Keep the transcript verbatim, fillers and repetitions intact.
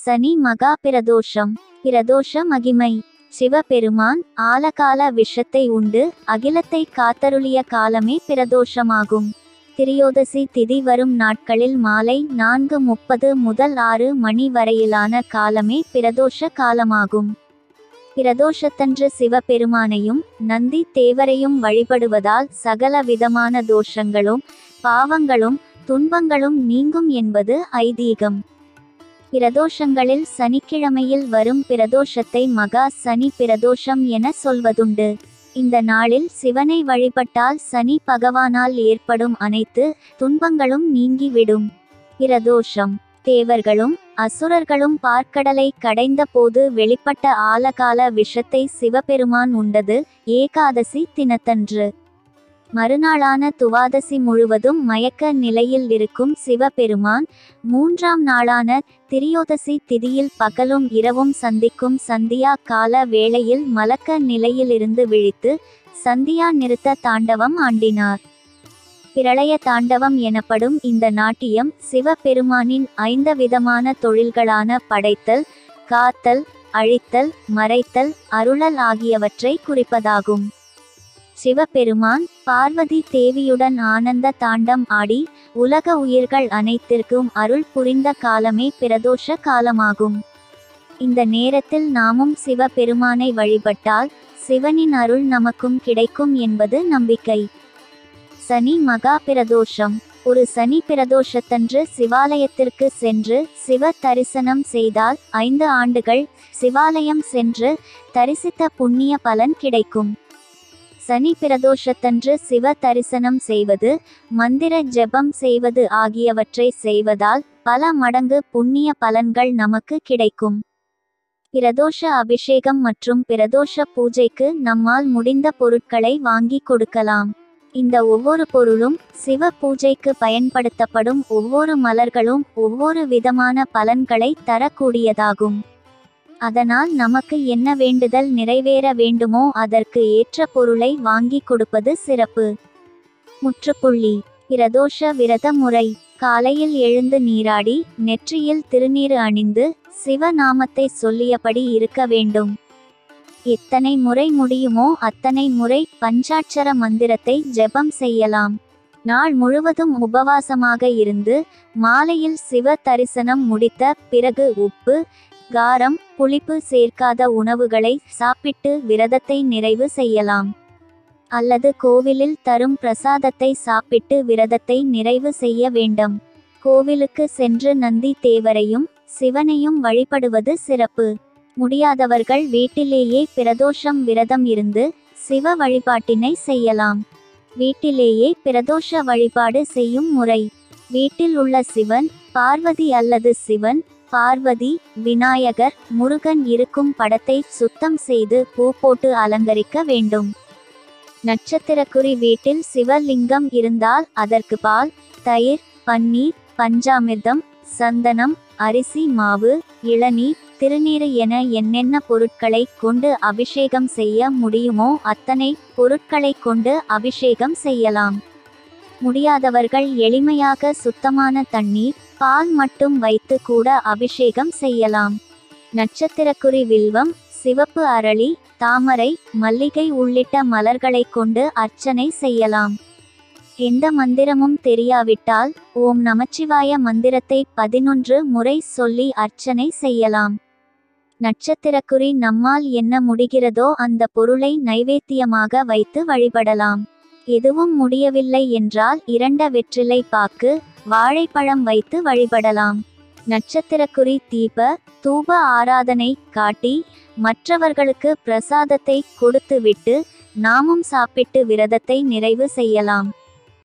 சனி மகா பிரதோஷம். பிரதோஷ மகிமை. சிவபெருமான் ஆலகால விஷத்தை உண்டு அகிலத்தை காத்தருளிய காலமே பிரதோஷமாகும். திரியோதசி திதி வரும் நாட்களில் மாலை நான்கு முப்பது முதல் ஆறு மணி வரையிலான காலமே பிரதோஷ காலமாகும். பிரதோஷத்தன்று சிவபெருமானையும் நந்தி தேவரையும் வழிபடுவதால் சகல விதமான தோஷங்களும் பாவங்களும் துன்பங்களும் நீங்கும் என்பது ஐதீகம். பிரதோஷங்களில் சனிக்கிழமையில் வரும் பிரதோஷத்தை மகா சனி பிரதோஷம் என சொல்வதுண்டு. இந்த நாளில் சிவனை வழிபட்டால் சனி பகவானால் ஏற்படும் அனைத்து துன்பங்களும் நீங்கிவிடும். பிரதோஷம். தேவர்களும் அசுரர்களும் பார்க்கடலை கடைந்த போது வெளிப்பட்ட ஆலகால விஷத்தை சிவபெருமான் உண்டது ஏகாதசி தினத்தன்று. மறுநாளான துவாதசி முழுவதும் மயக்க நிலையில் இருக்கும் சிவபெருமான் மூன்றாம் நாளான திரியோதசி திதியில் பகலும் இரவும் சந்திக்கும் சந்தியா கால வேளையில் மலக்க நிலையிலிருந்து விழித்து சந்தியா நிறுத்த தாண்டவம் ஆண்டினார். பிரளய தாண்டவம் எனப்படும் இந்த நாட்டியம் சிவபெருமானின் ஐந்து விதமான தொழில்களான படைத்தல், காத்தல், அழித்தல், மறைத்தல், அருளல் ஆகியவற்றை குறிப்பதாகும். சிவபெருமான் பார்வதி தேவியுடன் ஆனந்த தாண்டம் ஆடி உலக உயிர்கள் அனைத்திற்கும் அருள் புரிந்த காலமே பிரதோஷ காலமாகும். இந்த நேரத்தில் நாமும் சிவபெருமானை வழிபட்டால் சிவனின் அருள் நமக்கும் கிடைக்கும் என்பது நம்பிக்கை. சனி மகா பிரதோஷம். ஒரு சனி பிரதோஷத்தன்று சிவாலயத்திற்கு சென்று சிவ தரிசனம் செய்தால் ஐந்து ஆண்டுகள் சிவாலயம் சென்று தரிசித்த புண்ணிய பலன் கிடைக்கும். சனி பிரதோஷத்தன்று சிவ தரிசனம் செய்வது, மந்திர ஜெபம் செய்வது ஆகியவற்றை செய்வதால் பல மடங்கு புண்ணிய பலன்கள் நமக்கு கிடைக்கும். பிரதோஷ அபிஷேகம் மற்றும் பிரதோஷ பூஜைக்கு நம்மால் முடிந்த பொருட்களை வாங்கி கொடுக்கலாம். இந்த ஒவ்வொரு பொருளும் சிவ பூஜைக்கு பயன்படுத்தப்படும் ஒவ்வொரு மலர்களும் ஒவ்வொரு விதமான பலன்களை தரக்கூடியதாகும். அதனால் நமக்கு என்ன வேண்டுதல் நிறைவேற வேண்டுமோ அதற்கு ஏற்ற பொருளை வாங்கி கொடுப்பது சிறப்பு. முற்றுப்புள்ளி. பிரதோஷ விரத முறை. காலையில் எழுந்து நீராடி நெற்றியில் திருநீறு அணிந்து சிவநாமத்தை சொல்லியபடி இருக்க வேண்டும். எத்தனை முறை முடியுமோ அத்தனை முறை பஞ்சாட்சர மந்திரத்தை ஜெபம் செய்யலாம். நாள் முழுவதும் உபவாசமாக இருந்து மாலையில் சிவ தரிசனம் முடித்த பிறகு உப்பு, காரம், புளிப்பு சேர்க்காத உணவுகளை சாப்பிட்டு விரதத்தை நிறைவு செய்யலாம். அல்லது கோவிலில் தரும் பிரசாதத்தை சாப்பிட்டு விரதத்தை நிறைவு செய்ய வேண்டும். கோவிலுக்கு சென்று நந்தி தேவரையும் சிவனையும் வழிபடுவது சிறப்பு. முடியாதவர்கள் வீட்டிலேயே பிரதோஷம் விரதம் இருந்து சிவ வழிபாட்டினை செய்யலாம். வீட்டிலேயே பிரதோஷ வழிபாடு செய்யும் முறை. வீட்டில் உள்ள சிவன், பார்வதி அல்லது சிவன், பார்வதி, விநாயகர், முருகன் இருக்கும் படத்தை சுத்தம் செய்து பூ போட்டு அலங்கரிக்க வேண்டும். நட்சத்திரக்குறி வீட்டில் சிவலிங்கம் இருந்தால் அதற்கு பால், தயிர், பன்னீர், பஞ்சாமிர்தம், சந்தனம், அரிசி மாவு, இளநீர், திருநீறு என என்னென்ன பொருட்களை கொண்டு அபிஷேகம் செய்ய முடியுமோ அத்தனை பொருட்களை கொண்டு அபிஷேகம் செய்யலாம். முடியாதவர்கள் எளிமையாக சுத்தமான தண்ணீர், பால் மட்டும் வைத்து கூட அபிஷேகம் செய்யலாம். நட்சத்திரக்குறி வில்வம், சிவப்பு அரளி, தாமரை, மல்லிகை உள்ளிட்ட மலர்களை கொண்டு அர்ச்சனை செய்யலாம். எந்த மந்திரமும் தெரியாவிட்டால் ஓம் நமச்சிவாய மந்திரத்தை பதினொன்று முறை சொல்லி அர்ச்சனை செய்யலாம். நட்சத்திரக்குறி நம்மால் என்ன முடிகிறதோ அந்த பொருளை நைவேத்தியமாக வைத்து வழிபடலாம். எதுவும் முடியவில்லை என்றால் இரண்ட வெற்றிலை பாக்கு, வாழைப்பழம் வைத்து வழிபடலாம். நட்சத்திரக்குறி தீப தூப ஆராதனை காட்டி மற்றவர்களுக்கு பிரசாதத்தை கொடுத்துவிட்டு நாமும் சாப்பிட்டு விரதத்தை நிறைவு செய்யலாம்.